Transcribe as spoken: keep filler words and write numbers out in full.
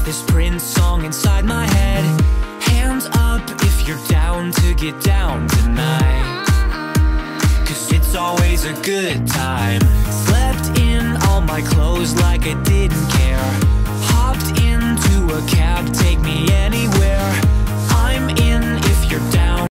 this Prince song inside my head. Hands up if you're down to get down tonight, 'cause it's always a good time. Slept in all my clothes like I didn't care. Hopped into a cab, take me anywhere. I'm in if you're down